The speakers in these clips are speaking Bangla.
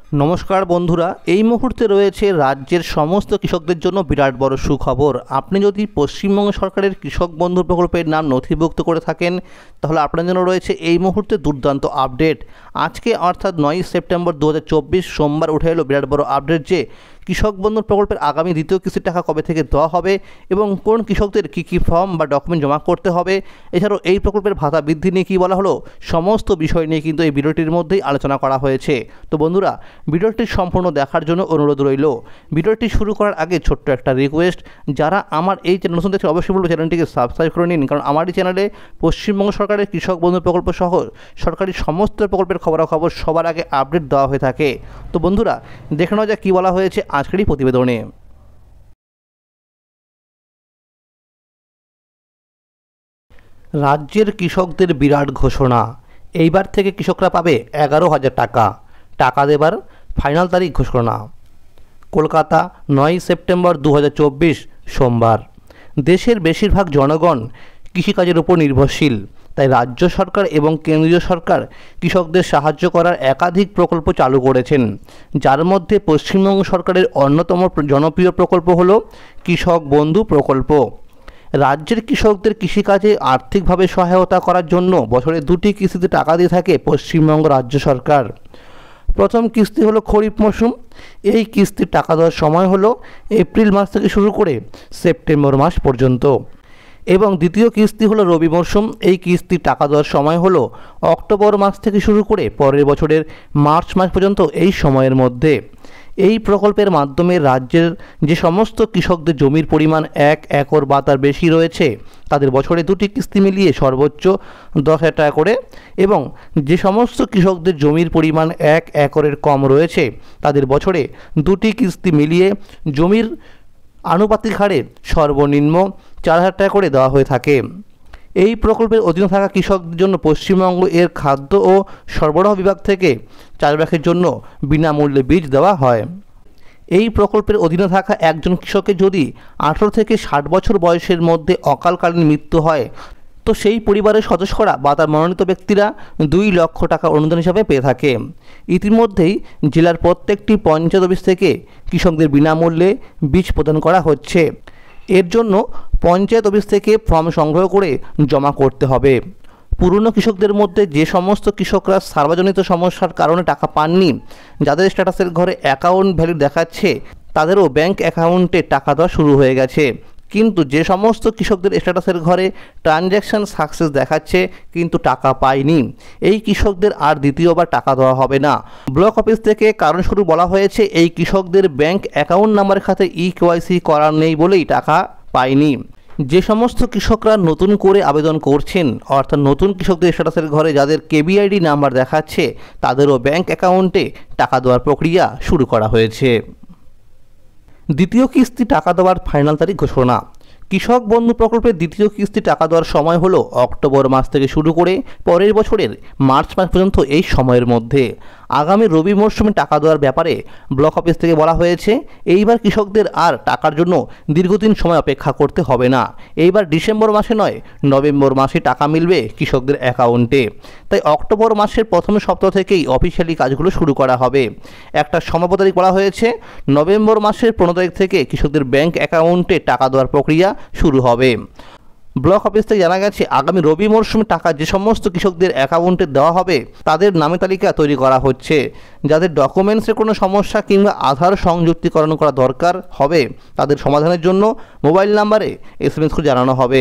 নমস্কার বন্ধুরা, এই মুহূর্তে রয়েছে রাজ্যের সমস্ত কৃষকদের জন্য বিরাট বড় সুখবর। আপনি যদি পশ্চিমবঙ্গ সরকারের কৃষক বন্ধু প্রকল্পের নাম নথিভুক্ত করে থাকেন তাহলে আপনার জন্য রয়েছে এই মুহূর্তে দুর্দান্ত আপডেট। আজকে অর্থাৎ 9 সেপ্টেম্বর 2024 সোমবার উঠে এলো বিরাট বড় আপডেট যে কৃষক বন্ধু প্রকল্পের আগামী দ্বিতীয় কিস্তির টাকা কবে থেকে দেওয়া হবে এবং কোন কৃষকদের কী ফর্ম বা ডকুমেন্ট জমা করতে হবে, এছাড়াও এই প্রকল্পের ভাতা বৃদ্ধি নিয়ে কী বলা হলো, সমস্ত বিষয় নিয়ে কিন্তু এই ভিডিওটির মধ্যেই আলোচনা করা হয়েছে। তো বন্ধুরা, ভিডিওটি সম্পূর্ণ দেখার জন্য অনুরোধ রইল। ভিডিওটি শুরু করার আগে ছোট্ট একটা রিকোয়েস্ট, যারা আমার এই চ্যানেল নতুন দেখছে অবশ্যই বলবো চ্যানেলটিকে সাবস্ক্রাইব করে নিন, কারণ আমার এই চ্যানেলে পশ্চিমবঙ্গ সরকারের কৃষক বন্ধু প্রকল্প সহ সরকারি সমস্ত প্রকল্পের খবরাখবর সবার আগে আপডেট দেওয়া হয়ে থাকে। তো বন্ধুরা, দেখে নেওয়া যাক কী বলা হয়েছে আজকেরই প্রতিবেদনে। রাজ্যের কৃষকদের বিরাট ঘোষণা, এইবার থেকে কৃষকরা পাবে 11,000 টাকা। টাকা দেবার ফাইনাল তারিখ ঘোষণা। কলকাতা, 9 সেপ্টেম্বর 2024 সোমবার। দেশের বেশিরভাগ জনগণ কৃষিকাজের উপর নির্ভরশীল, তাই রাজ্য সরকার এবং কেন্দ্রীয় সরকার কৃষকদের সাহায্য করার একাধিক প্রকল্প চালু করেছেন, যার মধ্যে পশ্চিমবঙ্গ সরকারের অন্যতম জনপ্রিয় প্রকল্প হল কৃষক বন্ধু প্রকল্প। রাজ্যের কৃষকদের কৃষিকাজে আর্থিকভাবে সহায়তা করার জন্য বছরে 2টি কিস্তিতে টাকা দিয়ে থাকে পশ্চিমবঙ্গ রাজ্য সরকার। প্রথম কিস্তি হলো খরিফ মৌসুম, এই কিস্তির টাকা দেওয়ার সময় হলো এপ্রিল মাস থেকে শুরু করে সেপ্টেম্বর মাস পর্যন্ত, এবং দ্বিতীয় কিস্তি হলো রবি মরশুম, এই কিস্তির টাকা দেওয়ার সময় হলো অক্টোবর মাস থেকে শুরু করে পরের বছরের মার্চ মাস পর্যন্ত এই সময়ের মধ্যে। এই প্রকল্পের মাধ্যমে রাজ্যের যে সমস্ত কৃষকদের জমির পরিমাণ 1 একর বা তার বেশি রয়েছে তাদের বছরে 2টি কিস্তি মিলিয়ে সর্বোচ্চ 10,000 টাকা করে, এবং যে সমস্ত কৃষকদের জমির পরিমাণ 1 একরের কম রয়েছে তাদের বছরে 2টি কিস্তি মিলিয়ে জমির আনুপাতিক হারে সর্বনিম্ন 4,000 টাকা করে দেওয়া হয়ে থাকে। এই প্রকল্পের অধীনে থাকা কৃষকদের জন্য পশ্চিমবঙ্গ এর খাদ্য ও সরবরাহ বিভাগ থেকে চাষবাসের জন্য বিনামূল্যে বীজ দেওয়া হয়। এই প্রকল্পের অধীনে থাকা একজন কৃষকের যদি 18 থেকে 60 বছর বয়সের মধ্যে অকালকালীন মৃত্যু হয় তো সেই পরিবারের সদস্যরা বা তার মনোনীত ব্যক্তিরা 2 লক্ষ টাকা অনুদান হিসাবে পেয়ে থাকে। ইতিমধ্যেই জেলার প্রত্যেকটি পঞ্চায়েত অফিস থেকে কৃষকদের বিনামূল্যে বীজ প্রদান করা হচ্ছে। এর জন্য পঞ্চায়েত অফিস থেকে ফর্ম সংগ্রহ করে জমা করতে হবে। পুরনো কৃষকদের মধ্যে যে সমস্ত কৃষকরা সার্বজনীন সমস্যার কারণে টাকা পাননি, যাদের স্ট্যাটাসের ঘরে অ্যাকাউন্ট ভ্যালিড দেখাচ্ছে তাদেরও ব্যাংক অ্যাকাউন্টে টাকা দেওয়া শুরু হয়ে গেছে, কিন্তু যে সমস্ত কৃষকদের স্ট্যাটাসের ঘরে ট্রানজ্যাকশান সাকসেস দেখাচ্ছে কিন্তু টাকা পায়নি, এই কৃষকদের আর দ্বিতীয়বার টাকা দেওয়া হবে না। ব্লক অফিস থেকে কারণস্বরূপ বলা হয়েছে এই কৃষকদের ব্যাংক অ্যাকাউন্ট নাম্বারের খাতে KYC করা নেই বলেই টাকা পায়নি। যে সমস্ত কৃষকরা নতুন করে আবেদন করছেন, অর্থাৎ নতুন কৃষকদের স্ট্যাটাসের ঘরে যাদের KBID নাম্বার দেখাচ্ছে তাদেরও ব্যাংক অ্যাকাউন্টে টাকা দেওয়ার প্রক্রিয়া শুরু করা হয়েছে। দ্বিতীয় কিস্তি টাকা দেওয়ার ফাইনাল তারিখ ঘোষণা। কৃষক বন্ধু প্রকল্পের দ্বিতীয় কিস্তি টাকা দেওয়ার সময় হলো অক্টোবর মাস থেকে শুরু করে পরের বছরের মার্চ মাস পর্যন্ত এই সময়ের মধ্যে। আগামী রবি মরশুমে টাকা দেওয়ার ব্যাপারে ব্লক অফিস থেকে বলা হয়েছে এইবার কৃষকদের আর টাকার জন্য দীর্ঘদিন সময় অপেক্ষা করতে হবে না। এইবার ডিসেম্বর মাসে নয়, নভেম্বর মাসে টাকা মিলবে কৃষকদের অ্যাকাউন্টে। তাই অক্টোবর মাসের প্রথম সপ্তাহ থেকেই অফিসিয়ালি কাজগুলো শুরু করা হবে। একটা সম্ভাব্য তারিখ বলা হয়েছে নভেম্বর মাসের 15 তারিখ থেকে কৃষকদের ব্যাংক অ্যাকাউন্টে টাকা দেওয়ার প্রক্রিয়া শুরু হবে। ব্লক অফিস থেকে জানা গেছে আগামী রবি মরশুমে টাকা যে সমস্ত কৃষকদের অ্যাকাউন্টে দেওয়া হবে তাদের নামে তালিকা তৈরি করা হচ্ছে। যাদের ডকুমেন্টসের কোনো সমস্যা কিংবা আধার সংযুক্তিকরণ করা দরকার হবে তাদের সমাধানের জন্য মোবাইল নাম্বারে SMS করে জানানো হবে।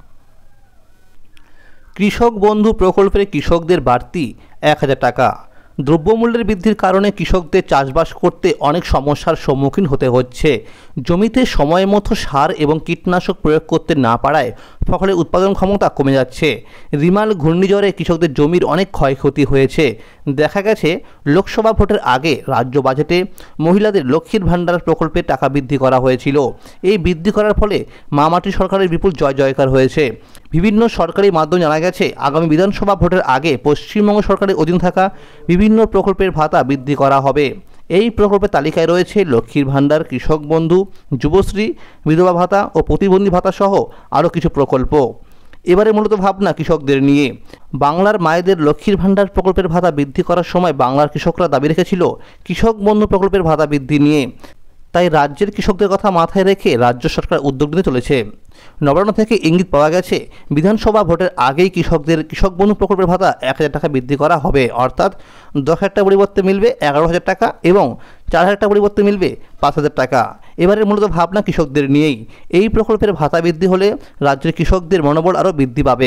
কৃষক বন্ধু প্রকল্পের কৃষকদের বাড়তি 1,000 টাকা। দ্রব্যমূল্যের বৃদ্ধির কারণে কৃষকদের চাষবাস করতে অনেক সমস্যার সম্মুখীন হতে হচ্ছে। জমিতে সময় মতো সার এবং কীটনাশক প্রয়োগ করতে না পারায় ফসলের উৎপাদন ক্ষমতা কমে যাচ্ছে। রিমাল ঘূর্ণিঝড়ে কৃষকদের জমির অনেক ক্ষয়ক্ষতি হয়েছে। দেখা গেছে লোকসভা ভোটের আগে রাজ্য বাজেটে মহিলাদের লক্ষ্মীর ভাণ্ডার প্রকল্পে টাকা বৃদ্ধি করা হয়েছিল। এই বৃদ্ধি করার ফলে মা মাটি সরকারের বিপুল জয় জয়কার হয়েছে। বিভিন্ন সরকারি মাধ্যমে জানা গেছে আগামী বিধানসভা ভোটের আগে পশ্চিমবঙ্গ সরকারের অধীন থাকা বিভিন্ন প্রকল্পের ভাতা বৃদ্ধি করা হবে। এই প্রকল্পের তালিকায় রয়েছে লক্ষ্মীর ভাণ্ডার, কৃষক বন্ধু, যুবশ্রী, বিধবা ভাতা ও প্রতিবন্ধী ভাতা সহ আরও কিছু প্রকল্প। এবারে মূলত ভাবনা কৃষকদের নিয়ে। বাংলার মায়েদের লক্ষ্মীর ভাণ্ডার প্রকল্পের ভাতা বৃদ্ধি করার সময় বাংলার কৃষকরা দাবি রেখেছিল কৃষক বন্ধু প্রকল্পের ভাতা বৃদ্ধি নিয়ে। তাই রাজ্যের কৃষকদের কথা মাথায় রেখে রাজ্য সরকার উদ্যোগ নিতে চলেছে। নবান্ন থেকে ইঙ্গিত পাওয়া গেছে বিধানসভা ভোটের আগেই কৃষকদের কৃষক বন্ধু প্রকল্পের ভাতা 1,000 টাকা বৃদ্ধি করা হবে, অর্থাৎ 10,000 টাকা পরিবর্তে মিলবে 11,000 টাকা এবং 4,000 টাকা পরিবর্তে মিলবে 5,000 টাকা। এবারে মূলত ভাবনা কৃষকদের নিয়েই। এই প্রকল্পের ভাতা বৃদ্ধি হলে রাজ্যের কৃষকদের মনোবল আরও বৃদ্ধি পাবে।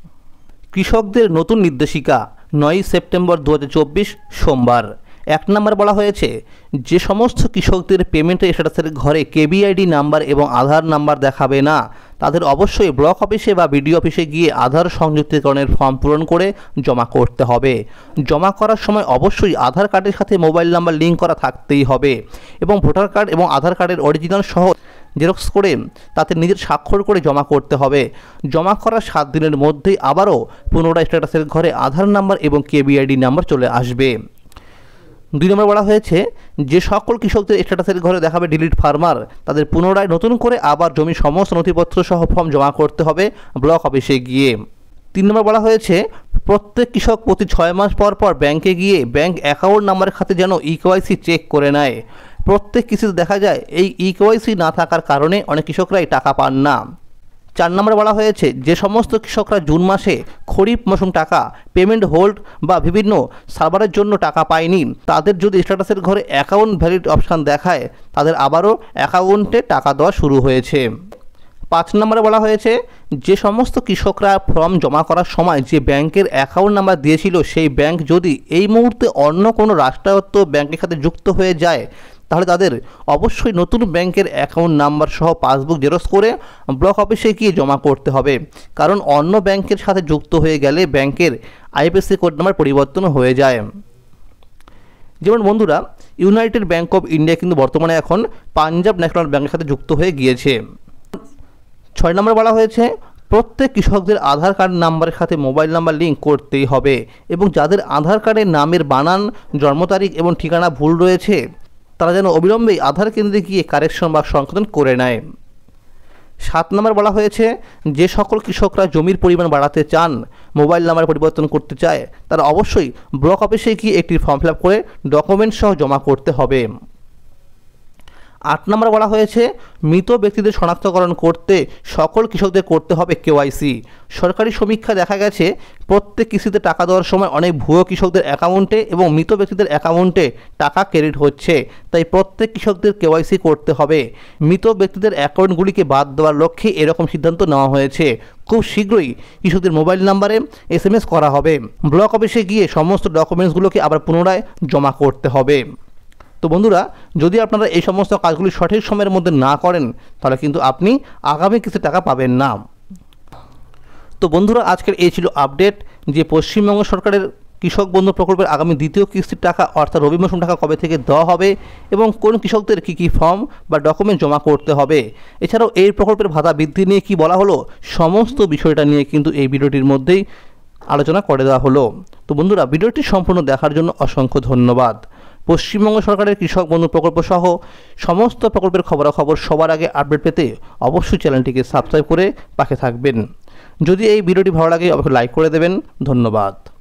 কৃষকদের নতুন নির্দেশিকা 9 সেপ্টেম্বর 2024 সোমবার। 1 নম্বর বলা হয়েছে, যে সমস্ত কৃষকদের পেমেন্টের স্ট্যাটাসের ঘরে কেবিআইডি নাম্বার এবং আধার নাম্বার দেখাবে না তাদের অবশ্যই ব্লক অফিসে বা বিডিও অফিসে গিয়ে আধার সংযুক্তিকরণের ফর্ম পূরণ করে জমা করতে হবে। জমা করার সময় অবশ্যই আধার কার্ডের সাথে মোবাইল নাম্বার লিঙ্ক করা থাকতেই হবে এবং ভোটার কার্ড এবং আধার কার্ডের অরিজিনাল সহ জেরক্স করে তাতে নিজের স্বাক্ষর করে জমা করতে হবে। জমা করার 7 দিনের মধ্যেই আবারও পুনরায় স্ট্যাটাসের ঘরে আধার নাম্বার এবং কেবিআইডি নাম্বার চলে আসবে। 2 নম্বর বলা হয়েছে, যে সকল কৃষকদের স্ট্যাটাসের ঘরে দেখাবে ডিলিট ফার্মার তাদের পুনরায় নতুন করে আবার জমির সমস্ত নথিপত্র সহ ফর্ম জমা করতে হবে ব্লক অফিসে গিয়ে। 3 নম্বর বলা হয়েছে, প্রত্যেক কৃষক প্রতি 6 মাস পর পর ব্যাংকে গিয়ে ব্যাংক অ্যাকাউন্ট নাম্বারের খাতে যেন ইকেওয়াইসি চেক করে নেয়। প্রত্যেক কৃষিতে দেখা যায় এই ইকেওয়াইসি না থাকার কারণে অনেক কৃষকরাই টাকা পান না। 4 নম্বরে বলা হয়েছে, যে সমস্ত কৃষকরা জুন মাসে খরিফ মৌসুম টাকা পেমেন্ট হোল্ড বা বিভিন্ন সার্ভারের জন্য টাকা পায়নি তাদের যদি স্ট্যাটাসের ঘরে অ্যাকাউন্ট ভ্যালিড অপশান দেখায় তাদের আবারও অ্যাকাউন্টে টাকা দেওয়া শুরু হয়েছে। 5 নম্বরে বলা হয়েছে, যে সমস্ত কৃষকরা ফর্ম জমা করার সময় যে ব্যাংকের অ্যাকাউন্ট নাম্বার দিয়েছিল সেই ব্যাংক যদি এই মুহূর্তে অন্য কোনো রাষ্ট্রায়ত্ত ব্যাংকের সাথে যুক্ত হয়ে যায় তাহলে তাদের অবশ্যই নতুন ব্যাংকের অ্যাকাউন্ট নাম্বার সহ পাসবুক জেরক্স করে ব্লক অফিসে গিয়ে জমা করতে হবে, কারণ অন্য ব্যাংকের সাথে যুক্ত হয়ে গেলে ব্যাংকের আইএফএসসি কোড নাম্বার পরিবর্তন হয়ে যায়। যেমন বন্ধুরা, ইউনাইটেড ব্যাংক অফ ইন্ডিয়া কিন্তু বর্তমানে এখন পাঞ্জাব ন্যাশনাল ব্যাংকের সাথে যুক্ত হয়ে গিয়েছে। 6 নম্বর বলা হয়েছে, প্রত্যেক কৃষকদের আধার কার্ড নাম্বারের সাথে মোবাইল নাম্বার লিঙ্ক করতেই হবে এবং যাদের আধার কার্ডের নামের বানান, জন্ম তারিখ এবং ঠিকানা ভুল রয়েছে তারা যেন অবিলম্বেই আধার কেন্দ্রে গিয়ে কারেকশন বা সংশোধন করে নেয়। 7 নম্বর বলা হয়েছে, যে সকল কৃষকরা জমির পরিমাণ বাড়াতে চান, মোবাইল নাম্বার পরিবর্তন করতে চায় তারা অবশ্যই ব্লক অফিসে গিয়ে একটি ফর্ম ফিল আপ করে ডকুমেন্ট সহ জমা করতে হবে। 8 নম্বর বলা হয়েছে, মৃত ব্যক্তিদের শনাক্তকরণ করতে সকল কৃষকদের করতে হবে কেওয়াইসি। সরকারি সমীক্ষা দেখা গেছে প্রত্যেক কিস্তিতে টাকা দেওয়ার সময় অনেক ভুয়ো কৃষকদের অ্যাকাউন্টে এবং মৃত ব্যক্তিদের অ্যাকাউন্টে টাকা ক্রেডিট হচ্ছে, তাই প্রত্যেক কৃষকদের কেওয়াইসি করতে হবে। মৃত ব্যক্তিদের অ্যাকাউন্টগুলিকে বাদ দেওয়ার লক্ষ্যে এরকম সিদ্ধান্ত নেওয়া হয়েছে। খুব শীঘ্রই কৃষকদের মোবাইল নাম্বারে SMS করা হবে। ব্লক অফিসে গিয়ে সমস্ত ডকুমেন্টসগুলোকে আবার পুনরায় জমা করতে হবে। তো বন্ধুরা, যদি আপনারা এই সমস্ত কাজগুলি সঠিক সময়ের মধ্যে না করেন তাহলে কিন্তু আপনি আগামী কিস্তির টাকা পাবেন না। তো বন্ধুরা, আজকের এই ছিল আপডেট যে পশ্চিমবঙ্গ সরকারের কৃষক বন্ধু প্রকল্পের আগামী দ্বিতীয় কিস্তির টাকা অর্থাৎ রবি মৌসুম টাকা কবে থেকে দেওয়া হবে এবং কোন কৃষকদের কী কী ফর্ম বা ডকুমেন্ট জমা করতে হবে, এছাড়াও এই প্রকল্পের ভাতা বৃদ্ধি নিয়ে কি বলা হলো, সমস্ত বিষয়টা নিয়ে কিন্তু এই ভিডিওটির মধ্যেই আলোচনা করে দেওয়া হলো। তো বন্ধুরা, ভিডিওটি সম্পূর্ণ দেখার জন্য অসংখ্য ধন্যবাদ। পশ্চিমবঙ্গ সরকারের কৃষক বন্ধু প্রকল্প সহ সমস্ত প্রকল্পের খবরাখবর সবার আগে আপডেট পেতে অবশ্যই চ্যানেলটিকে সাবস্ক্রাইব করে পাশে থাকবেন। যদি এই ভিডিওটি ভালো লাগে অবশ্যই লাইক করে দেবেন। ধন্যবাদ।